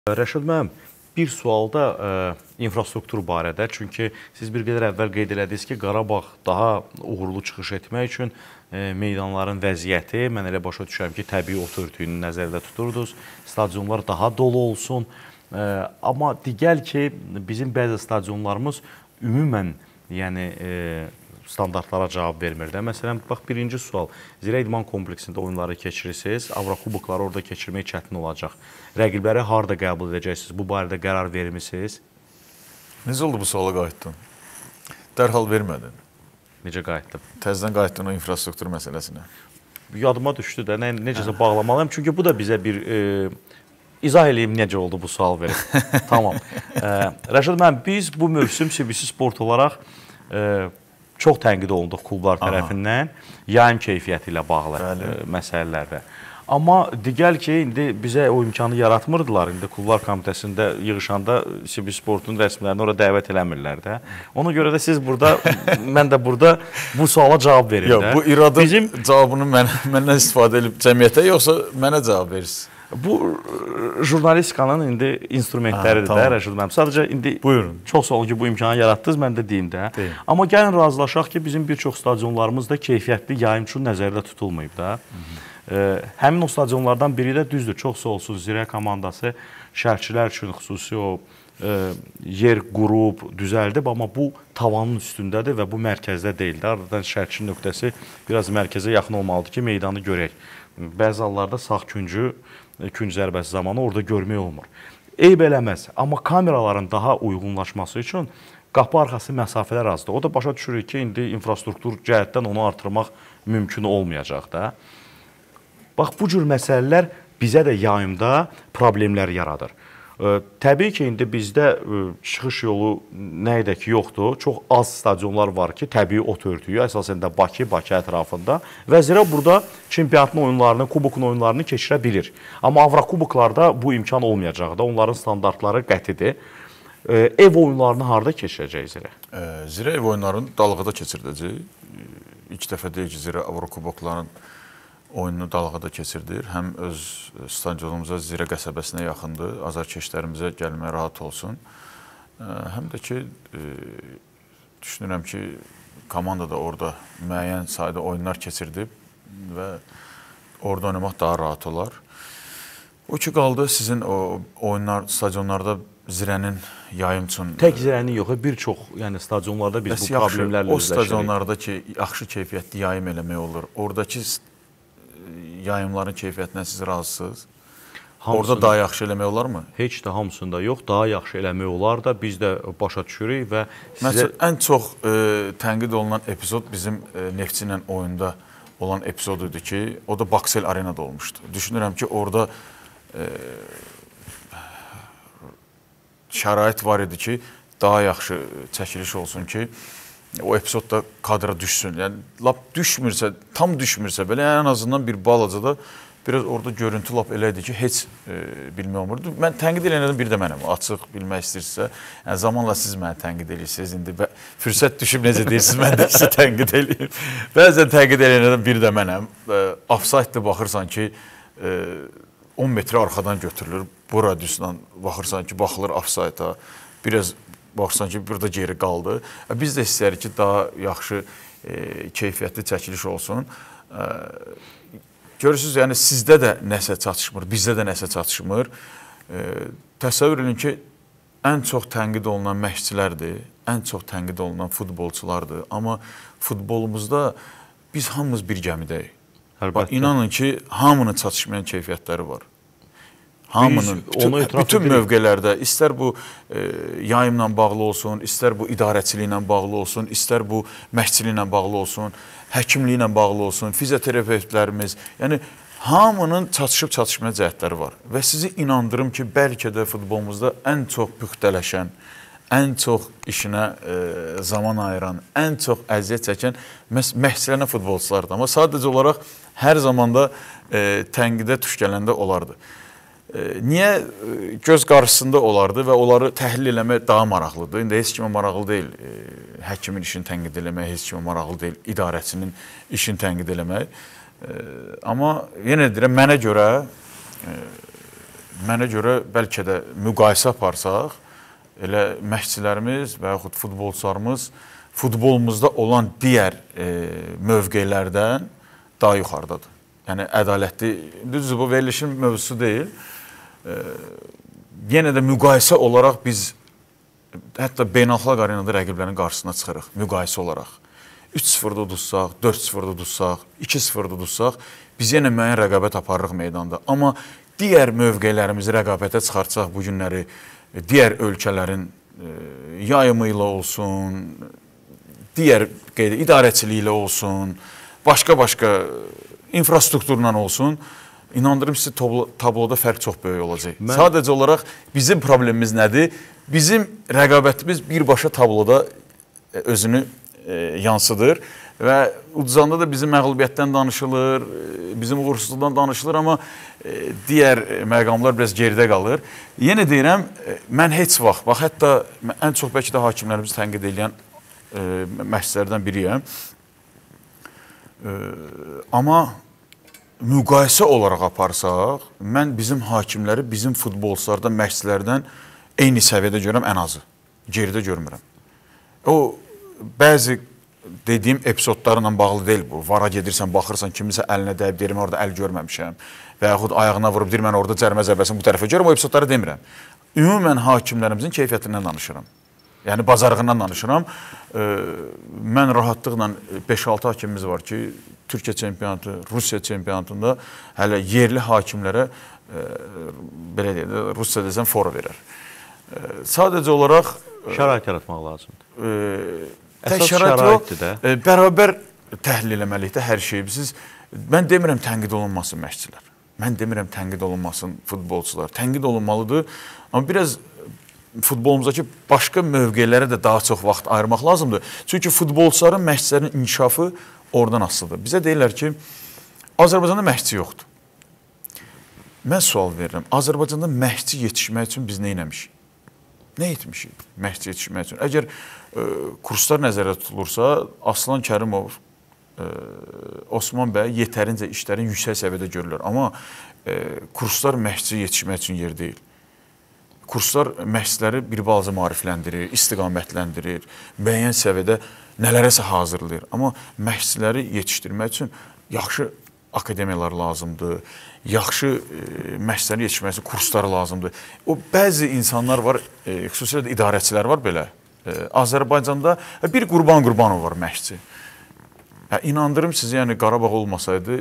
Rəşad müəllim, bir sualda infrastruktur barədə, çünki siz bir qədər əvvəl qeyd elədiniz ki, Qarabağ daha uğurlu çıxış etmək üçün meydanların vəziyyəti, mən elə başa düşürəm ki, təbii ot örtüyünü nəzərdə tuturdunuz, stadionlar daha dolu olsun, amma digər ki, bizim bəzi stadionlarımız ümumən, yəni standartlara cavab vermir də. Məsələn, bax, birinci sual, Zirə İdman kompleksində oyunları keçirirsiniz, Avrokubokları orada keçirmək çətin olacaq. Rəqibləri harada qəbul edəcəksiniz? Bu barədə qərar vermisiniz? Necə oldu bu suala qayıtdın? Dərhal vermədin. Necə qayıtdım? Təzədən qayıtdın o infrastruktur məsələsinə. Yadıma düşdü də, necəsə bağlamalıyım. Çünki bu da bizə bir izah eləyim necə oldu bu sual verir. Tamam. Rəşad müəllim, biz bu mövsüm CBC Sport olaraq çox tənqid olunduq klublar tərəfindən, yayım keyfiyyəti ilə bağlı məsələlərdə. Amma digər ki, indi bizə o imkanı yaratmırdılar. İndi klublar komitəsində yığışanda CBC Sportun rəsmilərini oraya dəvət eləmirlər də. Ona görə də siz burada, mən də burada bu suala cavab verim də. Bu iradın cavabını məndən istifadə edib cəmiyyətə, yoxsa mənə cavab verirsiniz? Bu jurnalistikanın indi instrumentləridir də, Rəşad müəllim. Sadəcə indi çox sağ olun ki, bu imkanı yaratdınız, mən də deyim də. Amma gəlin razılaşaq ki, bizim bir çox stadionlarımız da keyfiyyətli yayım üçün nəzərdə tutulmayıb da. Həmin o stadionlardan biri də düzdür, çox sağ olsun Zirə komandası şərhçilər üçün xüsusi o yer qurub, düzəldib, amma bu tavanın üstündədir və bu mərkəzdə deyildir. Aradan şərhçi nöqtəsi biraz mərkəzə yaxın olmalıdır ki, meydanı görək. Bəzi hallarda sağ küncü, künc zərbəsi zamanı orada görmək olmur. Eyb eləməz, amma kameraların daha uyğunlaşması üçün qapı arxası məsafələr azdır. O da başa düşürük ki, indi infrastruktur cəhətdən onu artırmaq mümkün olmayacaq da. Bax, bu cür məsələlər bizə də yayımda problemlər yaradır. Təbii ki, indi bizdə çıxış yolu nə edək ki, yoxdur. Çox az stadionlar var ki, təbii ot örtüyü, əsasən də Bakı ətrafında və Zirə burada çempionatın oyunlarını, kubokun oyunlarını keçirə bilir. Amma Avrokuboklarda bu imkan olmayacaq da, onların standartları qətidir. Ev oyunlarını harada keçirəcək Zirə? Zirə ev oyunlarını Dalğada keçirdəcək. İlk dəfə deyil ki, Zirə Avrokubokların oyununu Dalğada keçirdir. Həm öz stadionumuza, Zirə qəsəbəsinə yaxındır, azarkeşlərimizə gəlməyə rahat olsun. Həm də ki, düşünürəm ki, komanda da orada müəyyən sayda oyunlar keçirdib və orada oynamaq daha rahat olar. O ki, qaldı sizin o oyunlar, stadionlarda Zirənin yayım üçün... Tək Zirənin yox, bir çox stadionlarda biz bu problemlərlə üzləşirik. O stadionlarda ki, yaxşı keyfiyyətli yayım eləmək olur. Oradakı yayımların keyfiyyətindən siz razısınız? Orada daha yaxşı eləmək olar mı? Heç də hamısında yox, daha yaxşı eləmək olar da biz də başa düşürük və Məsələn, ən çox tənqid olunan epizod bizim Neftçi ilə oyunda olan epizod idi ki, o da Baksel Arenada olmuşdu. Düşünürəm ki, orada şərait var idi ki, daha yaxşı çəkiliş olsun ki, o epizod da kadra düşsün. Yəni, lap düşmürsə, tam düşmürsə belə, ən azından bir balaca da biraz orada görüntü lap elə idi ki, heç bilmək olmurdu. Mən tənqid eləyənlərdən biri də mənəm, açıq bilmək istəyirsə. Yəni, zamanla siz mənə tənqid eləyirsiniz. İndi fürsət düşüb necə deyirsiniz, mən də sizi tənqid eləyim. Bəzən tənqid eləyənlərdən biri də mənəm. Offside-də baxırsan ki, 10 metrə arxadan götürülür. Bu radiusdan baxırsan ki, baxılır offside-a. Biraz baxırsan ki, burada geri qaldı. Biz də istəyirik ki, daha yaxşı keyfiyyətli çəkiliş olsun. Görürsünüz, yəni sizdə də nəsə çatışmır, bizdə də nəsə çatışmır. Təsəvvür edin ki, ən çox tənqid olunan məşqçilərdir, ən çox tənqid olunan futbolçulardır. Amma futbolumuzda biz hamımız bir gəmidəyik. İnanın ki, hamının çatışmayan keyfiyyətləri var. Hamının, bütün mövqelərdə, istər bu yayımla bağlı olsun, istər bu idarəçiliklə bağlı olsun, istər bu məşqçiliklə bağlı olsun, həkimliklə bağlı olsun, fizioterapeutlərimiz, yəni hamının çatışıb-çatışmayan cəhətləri var. Və sizi inandırım ki, bəlkə də futbolumuzda ən çox püxtələşən, ən çox işinə zaman ayıran, ən çox əziyyət çəkən məşqçilərlə futbolçulardır. Amma sadəcə olaraq hər zamanda tənqidə tuş gələndə olardı. Niyə göz qarşısında olardı və onları təhlil eləmək daha maraqlıdır. İndi heç kimə maraqlı deyil həkimin işini tənqid eləmək, heç kimə maraqlı deyil idarəçinin işini tənqid eləmək. Amma yenə deyirəm, mənə görə mənə görə bəlkə də müqayisə aparsaq, elə məşqçilərimiz və yaxud futbolçularımız futbolumuzda olan digər mövqelərdən daha yuxarıdadır. Yəni, ədalətli, düzdür, bu verilişin mövzusu deyil. Yenə də müqayisə olaraq biz hətta beynəlxalq arenada rəqiblərin qarşısına çıxırıq, müqayisə olaraq. 3-0-da udursaq, 4-0-da udursaq, 2-0-da udursaq, biz yenə müəyyən rəqabət aparırıq meydanda. Amma digər mövqelərimizi rəqabətə çıxartsaq bu günləri, digər ölkələrin yayımı ilə olsun, digər idarəçiliyi ilə olsun, başqa-başqa infrastrukturla olsun, inandırım sizi tabloda fərq çox böyük olacaq. Sadəcə olaraq bizim problemimiz nədir? Bizim rəqabətimiz birbaşa tabloda özünü yansıdır və uduzanda da bizim məğlubiyyətdən danışılır, bizim uğursuzluqdan danışılır, amma digər məqamlar biraz geridə qalır. Yenə deyirəm, mən heç vaxt, bax, hətta ən çox bəlkə də hakimlərimizi tənqid edən məşqçilərdən biriyəm. Amma müqayisə olaraq aparsaq, mən bizim hakimləri, bizim futbolçulardan, məşqçilərdən eyni səviyyədə görürəm, ən azı. Geridə görmürəm. O, bəzi dediyim epizodlarla bağlı deyil bu. Vara gedirsən, baxırsan, kimisə əlinə dəyib, deyirəm, orada əl görməmişəm. Və yaxud ayağına vurub, deyir, mən orada cərimə zərbəsini bu tərəfə görürəm, o epizodları demirəm. Ümumən hakimlərimizin keyfiyyətindən danışıram. Yəni, bazarlığından danışıram. Mən rahatlıqla 5-6 hakimimiz var ki, Türkiyə çempionatı, Rusiya çempionatında hələ yerli hakimlərə, belə deyək, Rusiya desəm, fora verər. Sadəcə olaraq... Şərait yaratmaq lazımdır. Tək şərait yox, bərabər təhlil eləməliyik də hər şeyi. Mən demirəm tənqid olunmasın məşqçilər. Mən demirəm tənqid olunmasın futbolçular. Tənqid olunmalıdır. Amma biraz futbolumuzdakı başqa mövqelərə də daha çox vaxt ayırmaq lazımdır. Çünki futbolçuların, məşqçilərin inkişafı oradan asılıdır. Bizə deyirlər ki, Azərbaycanda məşqçi yoxdur. Mən sual verirəm. Azərbaycanda məşqçi yetişmək üçün biz nə etmişik? Nə etmişik məşqçi yetişmək üçün? Əgər kurslar nəzərdə tutulursa, Aslan Kərimov, Osman bəy yetərincə işlərin yüksək səviyyədə görülür. Amma kurslar məşqçi yetişmək üçün yer deyil. Kurslar məşqçiləri bir balaca maarifləndirir, istiqamətləndirir, müəyyən səviyyədə nələrəsə hazırlayır. Amma məşqçiləri yetişdirmək üçün yaxşı akademiyalar lazımdır, yaxşı məşqçiləri yetişmək üçün kurslar lazımdır. O, bəzi insanlar var, xüsusilə də idarəçilər var belə. Azərbaycanda bir Qurban Qurbanov var məşqçi. İnandırım sizi, yəni Qarabağ olmasaydı,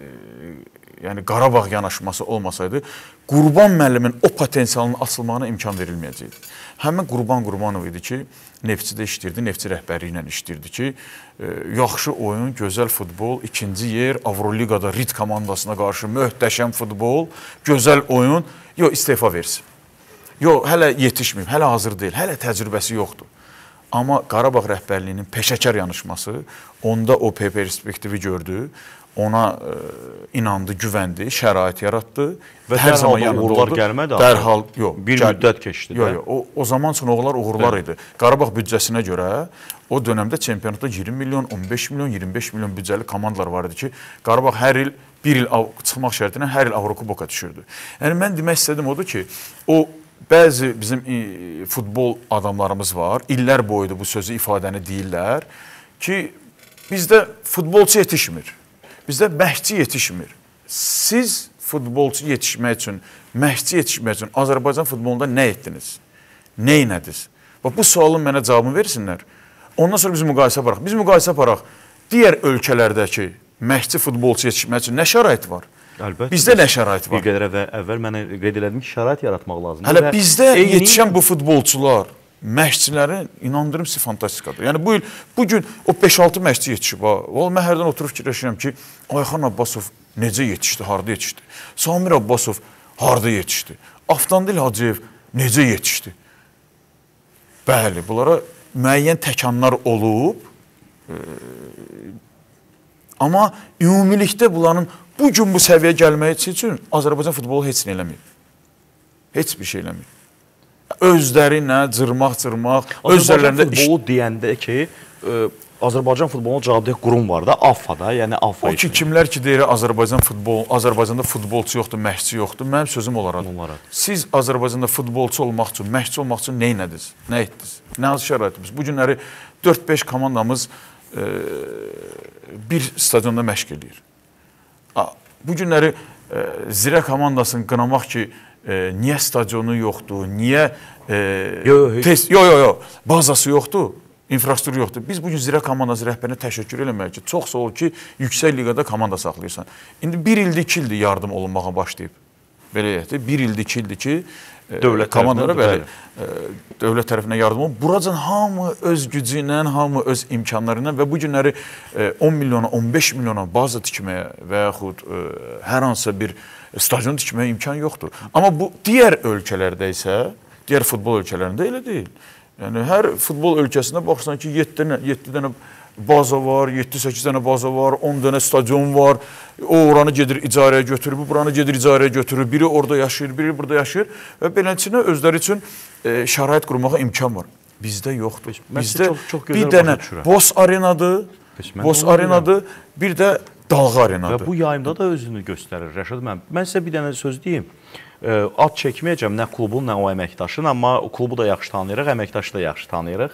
yəni Qarabağ yanaşması olmasaydı, Qurban müəllimin o potensialının açılmağına imkan verilməyəcəkdir. Həmin Qurban Qurbanov idi ki, Neftçidə işləyirdi, Neftçi rəhbərliyi ilə işləyirdi ki, yaxşı oyun, gözəl futbol, ikinci yer, Avroliqada RIT komandasına qarşı möhtəşəm futbol, gözəl oyun, yox, istefa versin. Yox, hələ yetişməyib, hələ hazır deyil, hələ təcrübəsi yoxdur. Amma Qarabağ rəhbərliyinin peşəkar yanaşması, onda o perspektivi gördü, ona inandı, güvəndi, şərait yaratdı. Və hər zaman uğurlar gəlmədi. Dərhal, yox. Bir müddət keçdi. O zaman üçün uğurlar uğurlar idi. Qarabağ büdcəsinə görə o dönəmdə çempionatda 20 milyon, 15 milyon, 25 milyon büdcəli komandalar var idi ki, Qarabağ hər il, bir il çıxmaq şərtilə hər il Avrokuboka düşürdü. Yəni, mən demək istədim odur ki, o bəzi bizim futbol adamlarımız var, illər boyudur bu sözü ifadəni deyirlər ki, bizdə futbolçu yetişmir, bizdə məşqçi yetişmir. Siz futbolçu yetişmək üçün, məşqçi yetişmək üçün Azərbaycan futbolunda nə etdiniz? Nə inədiniz? Bu sualın mənə cavabını versinlər. Ondan sonra biz müqayisə aparaq. Biz müqayisə aparaq. Digər ölkələrdəki məşqçi futbolçu yetişmək üçün nə şərait var? Əlbəttə. Bizdə nə şərait var? Bir qədər əvvəl mənə qeyd elədim ki, şərait yaratmaq lazımdır. Hələ bizdə yetişən bu futbolçular, məşqçilərin inandırım sizi fantastikadır. Yəni bu gün o 5-6 məşqçi yetişib. Mən hərdən oturub fikirləşirəm ki, Ayxan Abbasov necə yetişdi, harada yetişdi? Samir Abbasov harada yetişdi? Avtandil Hacıyev necə yetişdi? Bəli, bunlara müəyyən təkanlar olub, amma ümumilikdə bunların bu gün bu səviyyəyə gəlməyi üçün Azərbaycan futbolu heç nə eləməyib. Heç bir şey eləməyib. Özləri nə, cırmaq, özlərində... Azərbaycan futbolu deyəndə ki, Azərbaycan futboluna cavabdeh qurum var da, AFFA-da, yəni AFFA. O ki, kimlər ki deyir Azərbaycanda futbolçu yoxdur, məşqçi yoxdur, mənim sözüm onlara. Siz Azərbaycanda futbolçu olmaq üçün, məşqçi olmaq üçün nə etdiniz? Nə etdiniz? Nə hansı şəraitimiz? Bu günləri 4-5 komandamız bir stadionda məşq edir. Bu günləri Zirə komandasını qınamaq ki, niyə stadionu yoxdur, niyə bazası yoxdur, infrastruktur yoxdur. Biz bugün Zirə komandası rəhbərinə təşəkkür eləməliyik ki, çox sağ ol ki, yüksək liqada komanda saxlayırsan. İndi 1 ildir, 2 ildir yardım olunmağa başlayıb. Belə deyək, 1 ildir, 2 ildir ki, komandalara dövlət tərəfindən yardım olunur. Buracan hamı öz gücü ilə, hamı öz imkanları ilə və bu günləri 10 milyona, 15 milyona baza tikməyə və yaxud hər hansısa bir stadion tikməyə imkan yoxdur. Amma bu digər ölkələrdə isə, digər futbol ölkələrində elə deyil. Yəni, hər futbol ölkəsində baxırsan ki, 7 dənə baza var, 7-8 dənə baza var, 10 dənə stadion var, o oranı gedir icarəyə götürür, bu buranı gedir icarəyə götürür, biri orada yaşayır, biri burada yaşayır və beləçinə özləri üçün şərait qurmağa imkan var. Bizdə yoxdur. Bizdə bir dənə Boz arenadır, bir də Dalğa arenadır. Və bu yayımda da özünü göstərir, Rəşad. Mən sizə bir dənə söz deyim. Ad çəkməyəcəm, nə klubun, nə o əməkdaşın, amma klubu da yaxşı tanıyırıq, əməkdaşı da yaxşı tanıyırıq.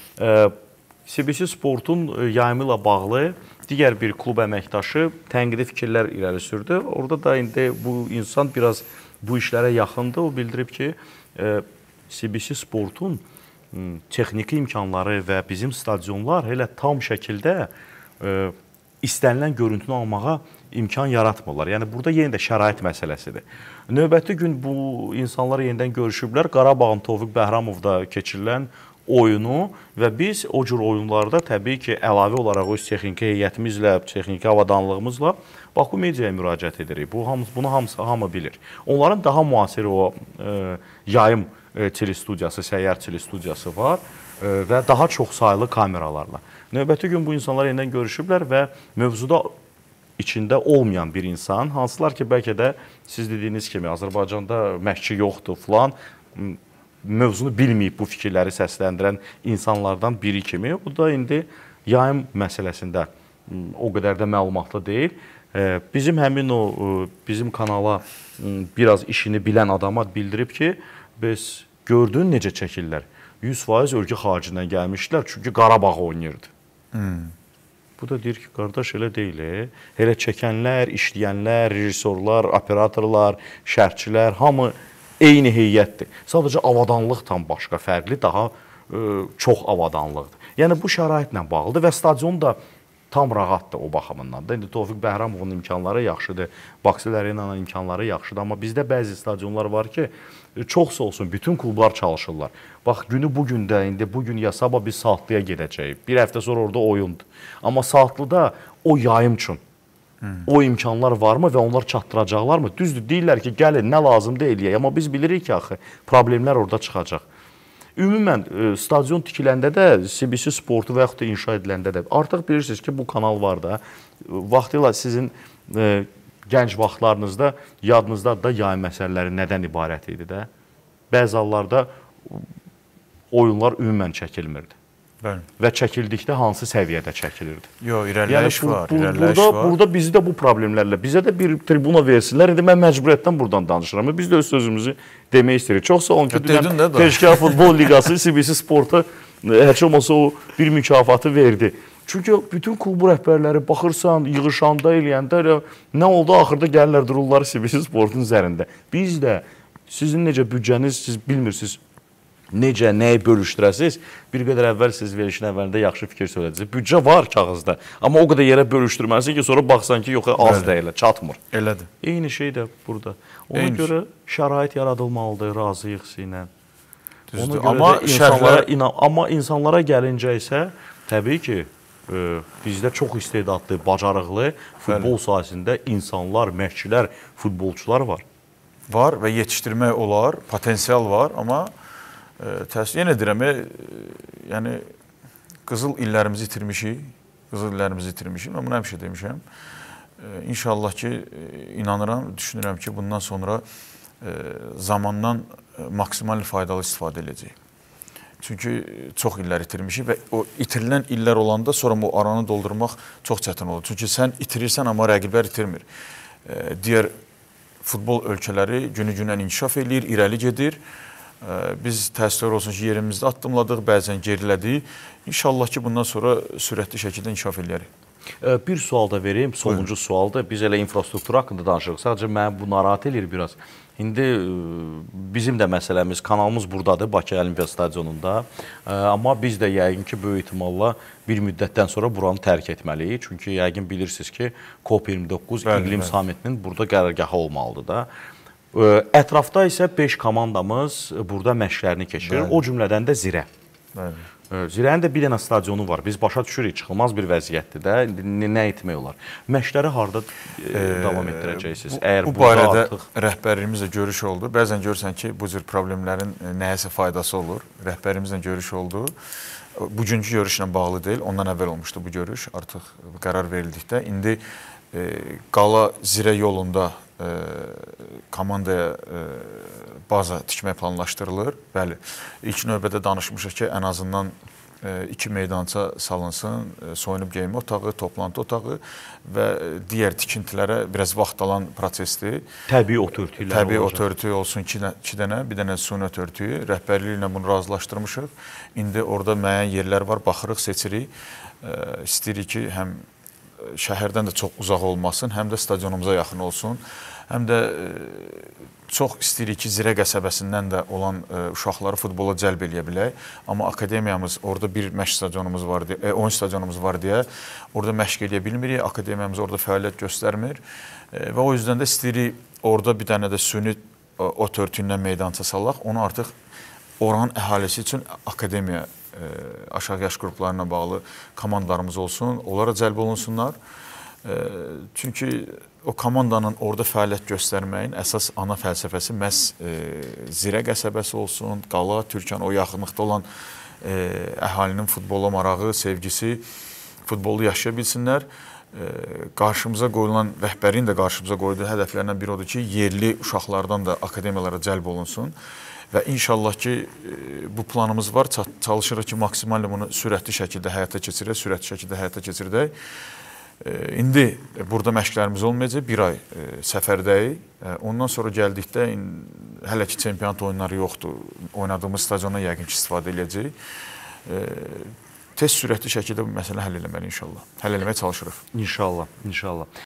CBC Sportun yayımı ilə bağlı digər bir klub əməkdaşı tənqidi fikirlər irəli sürdü. Orada da indi bu insan biraz bu işlərə yaxındır. O bildirib ki, CBC Sportun texniki imkanları və bizim stadionlar elə tam şəkildə istənilən görüntünü almağa imkan yaratmırlar. Yəni, burada yenə də şərait məsələsidir. Növbəti gün bu insanlar yenidən görüşüblər. Qarabağın Tofiq Bəhramovda keçirilən oyunu və biz o cür oyunlarda təbii ki, əlavə olaraq öz texniki heyətimizlə, texniki avadanlığımızla Baku Mediaya müraciət edirik. Bunu hamı bilir. Onların daha müasir o yayım telestudiyası, səyyar telestudiyası var və daha çox saylı kameralarla. Növbəti gün bu insanlar yenidən görüşüblər və mövzuda içində olmayan bir insan, hansılar ki, bəlkə də siz dediyiniz kimi Azərbaycanda məşqçi yoxdur filan, mövzunu bilməyib bu fikirləri səsləndirən insanlardan biri kimi, o da indi yayım məsələsində o qədər də məlumatlı deyil. Bizim həmin o, bizim kanala biraz işini bilən adama bildirib ki, biz gördün necə çəkirlər, 100% ölkə xaricindən gəlmişlər, çünki Qarabağ oynayırdı. Bu da deyir ki, qardaş elə deyil, elə çəkənlər, işləyənlər, rejissorlar, operatorlar, şərhçilər, hamı eyni heyətdir. Sadəcə avadanlıq tam başqa, fərqli, daha çox avadanlıqdır. Yəni, bu şəraitlə bağlıdır və stadion da tam rahatdır o baxımından da. İndi Tofiq Bəhramovun imkanları yaxşıdır, Baksel Arenanın imkanları yaxşıdır, amma bizdə bəzi stadionlar var ki, çox olsun, bütün klublar çalışırlar. Bax, günü bugün də, indi bugün ya sabah biz Saatlıya gedəcəyik. Bir həftə sonra orada oyundur. Amma Saatlıda o yayım üçün o imkanlar varmı və onlar çatdıracaqlarmı? Düzdür, deyirlər ki, gəlin, nə lazımdır eləyək. Amma biz bilirik ki, axı, problemlər orada çıxacaq. Ümumən, stadion tikiləndə də, CBC Sportu və yaxud da inşa ediləndə də, artıq bilirsiniz ki, bu kanal var da, vaxtilə sizin gənc vaxtlarınızda, yadınızda da yayım məsələləri nədən ibarət idi də. Bəzi hallarda oyunlar ümumən çəkilmirdi. Və çəkildikdə hansı səviyyədə çəkilirdi? Yox, irəliləyiş var, irəliləyiş var. Burada bizi də bu problemlərlə, bizə də bir tribuna versinlər. İndi mən məcburiyyətdən buradan danışıram. Biz də öz sözümüzü demək istəyirik. Çox sağ olun ki, Təşkilat Futbol Liqası CBC Sporta heç olmasa o bir mükafatı verdi. Çünki bütün klub rəhbərləri baxırsan, yığışanda, eləyəndə nə oldu? Axırda gəlirlər, dururlar CBC Sportun üzərində. Biz də sizin necə büdcəniz, siz bilmirsiniz, necə, nəyi bölüşdürəsiniz? Bir qədər əvvəl siz verilişin əvvəlində yaxşı fikir söylədiniz. Büdcə var kağızda, amma o qədər yerə bölüşdürməlisin ki, sonra baxsan ki, yox, az deyil, çatmır. Elədir. Eyni şey də burada. Ona görə şərait yaradılmalıdır, razıyıq ilə. Amma insanlara gəlincə isə, təbii ki, bizdə çox istedadlı, bacarıqlı futbol sahəsində insanlar, məşqçilər, futbolçular var. Var və yetişdirmək olar, potensial var, amma yenə deyirəm, yəni qızıl illərimizi itirmişik, mən bunu həmişə demişəm. İnşallah ki, inanıram, düşünürəm ki, bundan sonra zamandan maksimal faydalı istifadə edəcəyik. Çünki çox illər itirmişik və o itirilən illər olanda sonra o aranı doldurmaq çox çətin olur. Çünki sən itirirsən, amma rəqiblər itirmir. Digər futbol ölkələri günü-gündən inkişaf edir, irəli gedir. Biz təəssüflər olsun ki, yerimizdə addımladıq, bəzən gerilədik. İnşallah ki, bundan sonra sürətli şəkildə inkişaf edərik. Bir sual da vereyim, sonuncu sualdır. Biz elə infrastruktur haqqında danışırıq. Sadəcə mənə bu narahat edir biraz. İndi bizim də məsələmiz, kanalımız buradadır, Bakı Olimpiya Stadionunda. Amma biz də yəqin ki, böyük ehtimalla bir müddətdən sonra buranı tərk etməliyik. Çünki yəqin bilirsiniz ki, COP29 İqlim Samitinin burada qərargahı olmalıdır da. Ətrafda isə 5 komandamız burada məşqlərini keçirir. O cümlədən də Zirə. Zirənin də bir dənə stadionu var. Biz başa düşürük, çıxılmaz bir vəziyyətdir də. Nə etmək olar? Məşqləri harada davam etdirəcəksiniz? Bu barədə rəhbərlərimizlə görüş oldu. Bəzən görürsən ki, bu cür problemlərin nəyəsə faydası olur. Rəhbərlərimizlə görüş oldu. Bugünkü görüşlə bağlı deyil, ondan əvvəl olmuşdu bu görüş. Artıq qərar verildikdə. İndi Qala Zirə yolunda komandaya baza tikmək planlaşdırılır. Bəli, ilk növbədə danışmışıq ki, ən azından 2 meydança salınsın, soyunub geyinmə otağı, toplantı otağı və digər tikintilərə biraz vaxt alan prosesdir. Təbii otörtüylə olacaq. Təbii otörtüyü olsun 2 dənə, bir dənə süni otörtüyü. Rəhbərliklə bunu razılaşdırmışıq. İndi orada müəyyən yerlər var, baxırıq, seçirik. İstəyirik ki, həm şəhərdən də çox uzaq olmasın, həm də stadionumuza yaxın olsun. Həm də çox istəyirik ki, Zirə qəsəbəsindən də olan uşaqları futbola cəlb eləyə bilək. Amma akademiyamız, orada bir məşq stadionumuz var deyə, oyun stadionumuz var deyə, orada məşq eləyə bilmirik. Akademiyamız orada fəaliyyət göstərmir. Və o yüzden də istəyirik, orada bir dənə də süni otörtüyündən meydança salaq. Onu artıq oranın əhalisi üçün akademiya, aşağı yaş qruplarına bağlı komandalarımız olsun, onlara cəlb olunsunlar. Çünki o komandanın orada fəaliyyət göstərməyin əsas ana fəlsəfəsi məhz Zirə qəsəbəsi olsun, Qala, Türkan, o yaxınlıqda olan əhalinin futbola marağı, sevgisi, futbolu yaşaya bilsinlər. Qarşımıza qoyulan, rəhbərin də qarşımıza qoyduğu hədəflərindən biri odur ki, yerli uşaqlardan da akademiyalara cəlb olunsun. Və inşallah ki, bu planımız var. Çalışırıq ki, maksimallə bunu sürətli şəkildə həyata keçirdək. İndi burada məşqlərimiz olmayacaq, bir ay səfərdəyik. Ondan sonra gəldikdə, hələ ki, çempionat oyunları yoxdur. Oynadığımız stadiona yəqin ki, istifadə edəcəyik. Tez sürətli şəkildə bu məsələ həll eləməli inşallah. Həll eləməyə çalışırıq. İnşallah, inşallah.